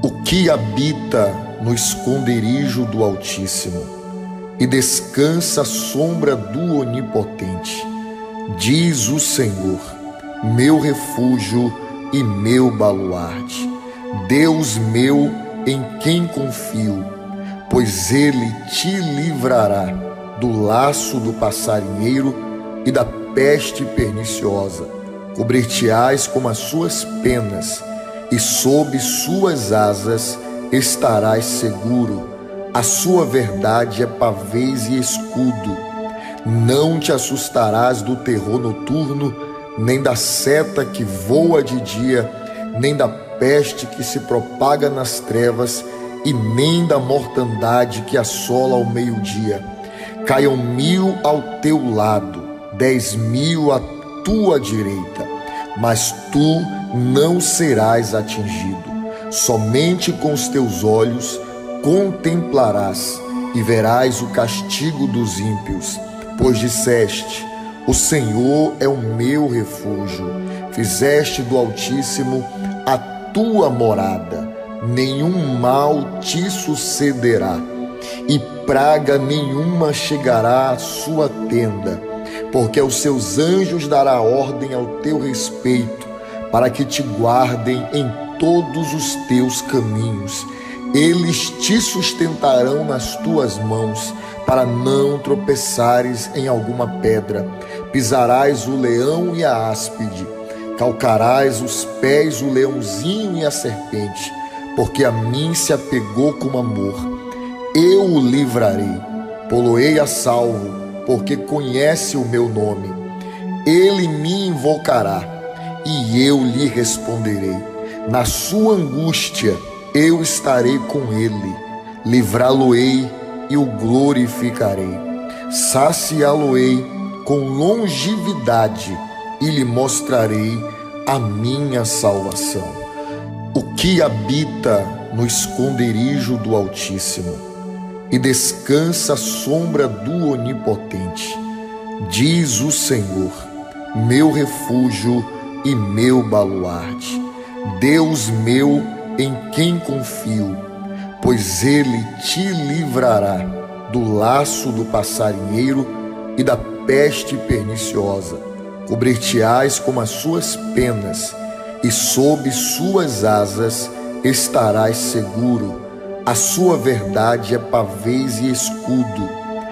O que habita no esconderijo do Altíssimo e descansa à sombra do Onipotente, diz o Senhor, meu refúgio e meu baluarte, Deus meu em quem confio, pois Ele te livrará do laço do passarinheiro e da peste perniciosa. Cobrir-te-ás com as suas penas, e sob suas asas estarás seguro. A sua verdade é pavês e escudo. Não te assustarás do terror noturno, nem da seta que voa de dia, nem da peste que se propaga nas trevas, e nem da mortandade que assola ao meio-dia. Caiam 1000 ao teu lado, 10.000 à tua direita, mas tu não serás atingido. Somente com os teus olhos contemplarás e verás o castigo dos ímpios, pois disseste: o Senhor é o meu refúgio. Fizeste do Altíssimo a tua morada. Nenhum mal te sucederá, e praga nenhuma chegará à sua tenda, porque aos seus anjos dará ordem ao teu respeito, para que te guardem em todos os teus caminhos. Eles te sustentarão nas tuas mãos, para não tropeçares em alguma pedra. Pisarás o leão e a áspide, calcarás os pés o leãozinho e a serpente, porque a mim se apegou com amor. Eu o livrarei, pô-lo-ei a salvo, porque conhece o meu nome. Ele me invocará, e eu lhe responderei. Na sua angústia eu estarei com ele, livrá-lo-ei e o glorificarei. Saciá-lo-ei com longevidade e lhe mostrarei a minha salvação. O que habita no esconderijo do Altíssimo e descansa à sombra do Onipotente, diz o Senhor, meu refúgio e meu baluarte, Deus meu em quem confio, pois Ele te livrará do laço do passarinheiro e da peste perniciosa. Cobrir-te-ás com as suas penas, e sob suas asas estarás seguro. A sua verdade é pavês e escudo.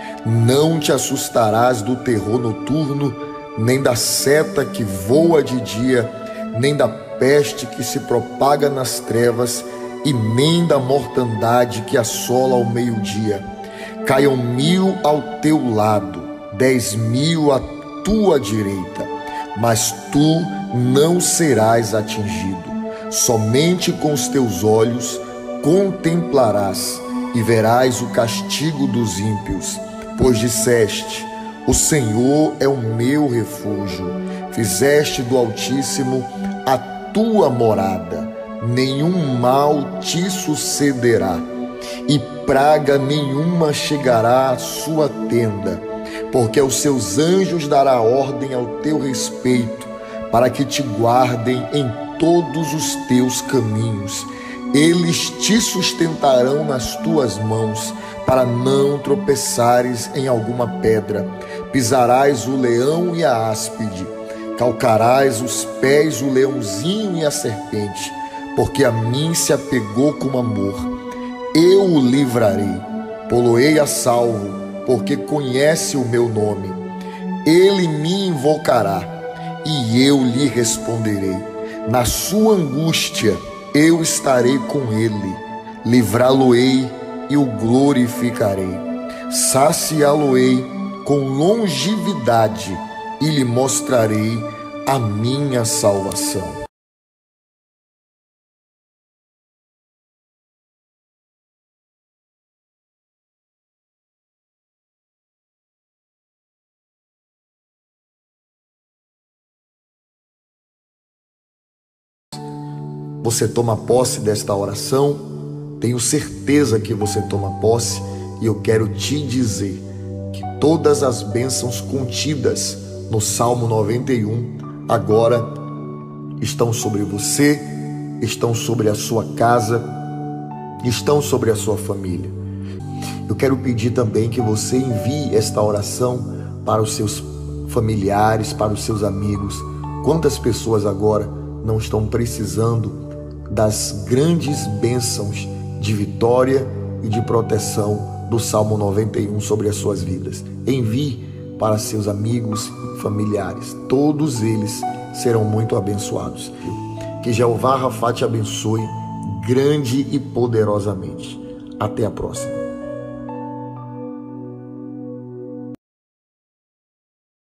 Não te assustarás do terror noturno, nem da seta que voa de dia, nem da peste que se propaga nas trevas, e nem da mortandade que assola ao meio-dia. Caiam 1000 ao teu lado, 10.000 à tua direita, mas tu não serás atingido. Somente com os teus olhos contemplarás e verás o castigo dos ímpios, pois disseste: o Senhor é o meu refúgio. Fizeste do Altíssimo a tua morada. Nenhum mal te sucederá, e praga nenhuma chegará à sua tenda, porque aos seus anjos dará ordem ao teu respeito, para que te guardem em todos os teus caminhos. Eles te sustentarão nas tuas mãos, para não tropeçares em alguma pedra. Pisarás o leão e a áspide, calcarás os pés o leãozinho e a serpente, porque a mim se apegou com amor. Eu o livrarei, pô-lo-ei a salvo, porque conhece o meu nome. Ele me invocará, e eu lhe responderei. Na sua angústia eu estarei com ele, livrá-lo-ei e o glorificarei. Saciá-lo-ei com longevidade e lhe mostrarei a minha salvação. Você toma posse desta oração? Tenho certeza que você toma posse, e eu quero te dizer que todas as bênçãos contidas no Salmo 91 agora estão sobre você, estão sobre a sua casa, estão sobre a sua família. Eu quero pedir também que você envie esta oração para os seus familiares, para os seus amigos. Quantas pessoas agora não estão precisando das grandes bênçãos de vitória e de proteção do Salmo 91 sobre as suas vidas? Envie para seus amigos, familiares. Todos eles serão muito abençoados. Que Jeová Rafá te abençoe grande e poderosamente. Até a próxima.